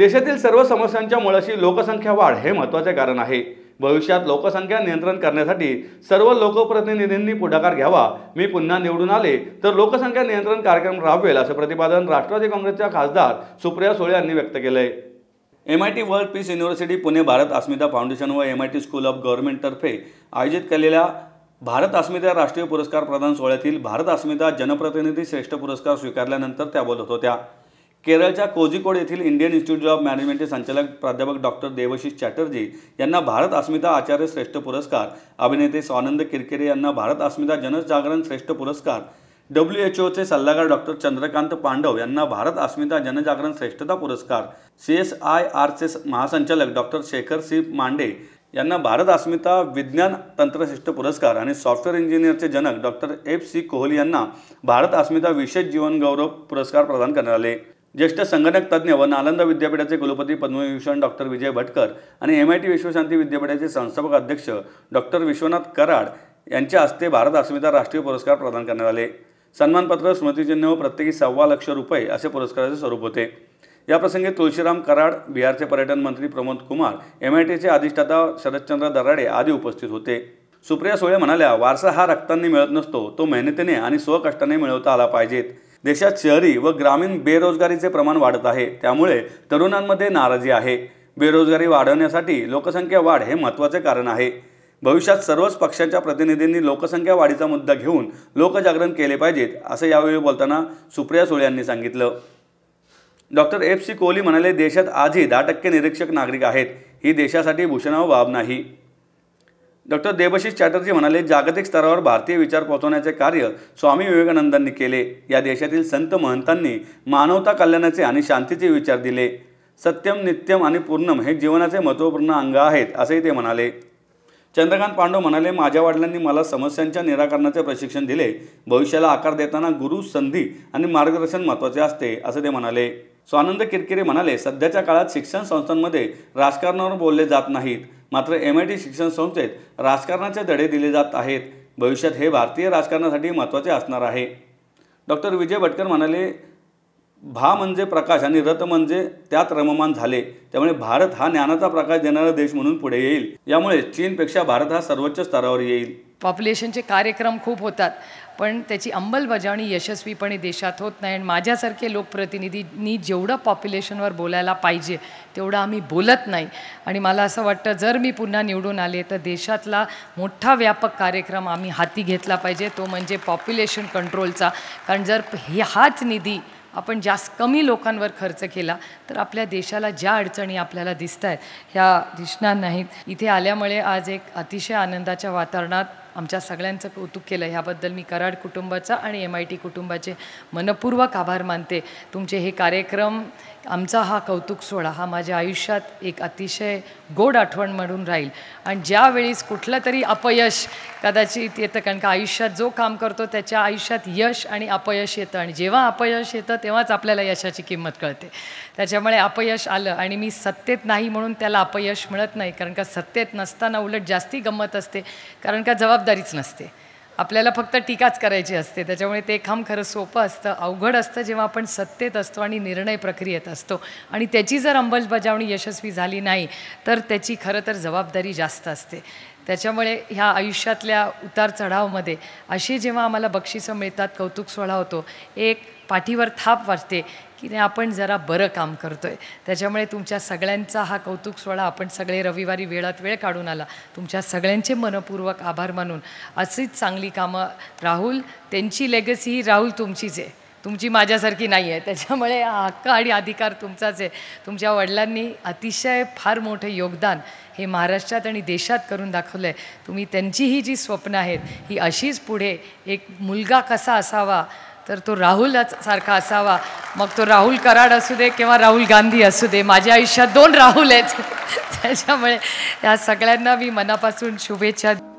देशातील सर्व समस्यांच्या मुळाशी लोकसंख्या वाढ हे महत्त्वाचे कारण आहे। भविष्यात लोकसंख्या नियंत्रण करण्यासाठी सर्व लोकप्रतिनिधींनी पुढाकार घ्यावा। मी पुन्हा निवडून आले तर लोकसंख्या नियंत्रण कार्यक्रम राबवेल असे प्रतिपादन राष्ट्रवादी काँग्रेसच्या खासदार सुप्रिया सुळे यांनी व्यक्त केले। MIT world peace university Pune Bharat Asmita foundation व MIT स्कूल ऑफ गव्हर्नमेंट तर्फे आयोजित केलेल्या भारत अस्मिता राष्ट्रीय पुरस्कार प्रदान सोहळ्यातील भारत अस्मिता जनप्रतिनिधी श्रेष्ठ पुरस्कार स्वीकारल्यानंतर त्या बोलत होत्या। केरळच्या कोझिकोड येथील इंडियन इन्स्टिट्यूट ऑफ मॅनेजमेंटचे संचालक प्राध्यापक डॉक्टर देवशीष चॅटर्जी यांना भारत अस्मिता आचार्य श्रेष्ठ पुरस्कार, अभिनेते स्वानंद किरकिरे यांना भारत अस्मिता जनजागरण श्रेष्ठ पुरस्कार, WHOचे सल्लागार डॉक्टर चंद्रकांत पांडव यांना भारत अस्मिता जनजागरण श्रेष्ठता पुरस्कार, CSIRचे महासंचालक डॉक्टर शेखर सी मांडे यांना भारत अस्मिता विज्ञान तंत्रश्रेष्ठ पुरस्कार आणि सॉफ्टवेअर इंजिनियरचे जनक डॉक्टर FC कोहली यांना भारत अस्मिता विशेष जीवन गौरव पुरस्कार प्रदान करण्यात आले। ज्येष्ठ संगणक तज्ञ व नालंदा विद्यापीठाचे कुलपती पद्मविभूषण डॉक्टर विजय भटकर आणि MIT विश्वशांती विद्यापीठाचे संस्थापक अध्यक्ष डॉक्टर विश्वनाथ कराड यांच्या हस्ते भारत अस्मिता राष्ट्रीय पुरस्कार प्रदान करण्यात आले। सन्मानपत्र, स्मृतिचिन्ह व प्रत्येकी ₹1.25 लाख असे पुरस्काराचे स्वरूप होते। या प्रसंगी तुळशीराम कराड, बिहारचे पर्यटन मंत्री प्रमोद कुमार, MITचे अधिष्ठाता शरदचंद्र दराडे आदी उपस्थित होते। सुप्रिया सुळे म्हणाल्या, वारसा हा रक्तांनी मिळत नसतो, तो मेहनतीने आणि स्वकष्टाने मिळवता आला पाहिजेत। देशात शहरी व ग्रामीण बेरोजगारीचे प्रमाण वाढत आहे, त्यामुळे तरुणांमध्ये नाराजी आहे। बेरोजगारी वाढवण्यासाठी लोकसंख्या वाढ हे महत्त्वाचे कारण आहे। भविष्यात सर्वच पक्षांच्या प्रतिनिधींनी लोकसंख्या वाढीचा मुद्दा घेऊन लोकजागरण केले पाहिजेत असे यावेळी बोलताना सुप्रिया सुळे यांनी सांगितलं। डॉक्टर FC कोहली म्हणाले, देशात आजही 10% निरक्षर नागरिक आहेत, ही देशासाठी भूषणावह बाब नाही। डॉक्टर देवशीष चॅटर्जी म्हणाले, जागतिक स्तरावर भारतीय विचार पोहोचवण्याचे कार्य स्वामी विवेकानंदांनी केले। या देशातील संत महंतांनी मानवता कल्याणाचे आणि शांतीचे विचार दिले। सत्यम, नित्यम आणि पूर्णम हे जीवनाचे महत्त्वपूर्ण अंग आहेत असेही ते म्हणाले। चंद्रकांत पांडव म्हणाले, माझ्या वडिलांनी मला समस्यांच्या निराकरणाचे प्रशिक्षण दिले। भविष्याला आकार देताना गुरु, संधी आणि मार्गदर्शन महत्त्वाचे असते असे ते म्हणाले। स्वानंद किरकिरे म्हणाले, सध्याच्या काळात शिक्षण संस्थांमध्ये राजकारणावर बोलले जात नाहीत, मात्र MIT शिक्षण संस्थेत राजकारणाचे धडे दिले जात आहेत। भविष्यात हे भारतीय राजकारणासाठी महत्त्वाचे असणार आहे। डॉक्टर विजय भटकर म्हणाले, भा म्हणजे प्रकाश आणि रथ म्हणजे त्यात रममान झाले, त्यामुळे भारत हा ज्ञानाचा प्रकाश देणारा देश म्हणून पुढे येईल। यामुळे चीनपेक्षा भारत हा सर्वोच्च स्तरावर येईल। पॉप्युलेशनचे कार्यक्रम खूप होतात, पण त्याची अंमलबजावणी यशस्वीपणे देशात होत नाही। आणि माझ्यासारखे लोकप्रतिनिधींनी जेवढं पॉप्युलेशनवर बोलायला पाहिजे तेवढं आम्ही बोलत नाही। आणि मला असं वाटतं, जर मी पुन्हा निवडून आले तर देशातला मोठा व्यापक कार्यक्रम आम्ही हाती घेतला पाहिजे, तो म्हणजे पॉप्युलेशन कंट्रोलचा। कारण जर हाच निधी आपण जास्त कमी लोकांवर खर्च केला तर आपल्या देशाला ज्या अडचणी आपल्याला दिसत आहेत ह्या दिसणार नाहीत। इथे आल्यामुळे आज एक अतिशय आनंदाच्या वातावरणात आमच्या सगळ्यांचं कौतुक केलं, ह्याबद्दल मी कराड कुटुंबाचा आणि MIT कुटुंबाचे मनपूर्वक आभार मानते। तुमचे हे कार्यक्रम, आमचा हा कौतुक सोहळा हा माझ्या आयुष्यात एक अतिशय गोड आठवण म्हणून राहील। आणि ज्यावेळीस कुठलं तरी अपयश कदाचित येतं, कारण का आयुष्यात जो काम करतो त्याच्या आयुष्यात यश आणि अपयश येतं, आणि जेव्हा अपयश येतं तेव्हाच आपल्याला यशाची किंमत कळते। त्याच्यामुळे अपयश आलं आणि मी सत्तेत नाही म्हणून त्याला अपयश मिळत नाही, कारण का सत्तेत नसताना उलट जास्ती गंमत असते, कारण का जबाबदारीच नसते, आपल्याला फक्त टीकाच करायची असते। त्याच्यामुळे ते काम खरं सोपं असतं, अवघड असतं जेव्हा आपण सत्तेत असतो आणि निर्णय प्रक्रियेत असतो, आणि त्याची जर अंमलबजावणी यशस्वी झाली नाही तर त्याची खरं तर जबाबदारी जास्त असते। त्याच्यामुळे ह्या आयुष्यातल्या उतार चढावमध्ये अशी जेव्हा आम्हाला बक्षिसं मिळतात, कौतुक सोहळा होतो, एक पाठीवर थाप वाटते की नाही आपण जरा बरं काम करतो आहे। त्याच्यामुळे तुमच्या सगळ्यांचा हा कौतुक सोहळा आपण सगळे रविवारी वेळात वेळ काढून आला, तुमच्या सगळ्यांचे मनपूर्वक आभार मानून अशीच चांगली कामं राहुल, त्यांची लेगसी ही राहुल तुमचीच आहे, तुमची माझ्यासारखी नाही आहे। त्याच्यामुळे हा हक्क आणि अधिकार तुमचाच आहे। तुमच्या वडिलांनी अतिशय फार मोठे योगदान हे महाराष्ट्रात आणि देशात करून दाखवलं आहे। तुम्ही त्यांची ही जी स्वप्न आहेत ही अशीच पुढे, एक मुलगा कसा असावा तर तो राहुलच सारखा असावा, मग तो राहुल कराड असू दे किंवा राहुल गांधी असू दे, माझ्या आयुष्यात 2 राहुल आहेत। त्याच्यामुळे या सगळ्यांना मी मनापासून शुभेच्छा